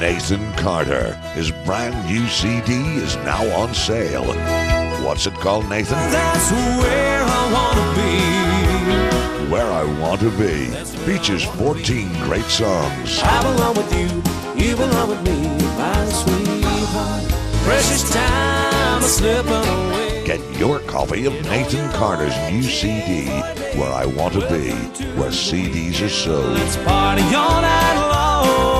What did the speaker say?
Nathan Carter. His brand new CD is now on sale. What's it called, Nathan? That's where I wanna be. Where I Want to Be. Features 14 great songs. I belong with you, you belong with me, my sweetheart. Precious time is slipping away. Get your copy of Nathan Carter's new CD, Where I Want to Be, where CDs are sold. Let's party all night long.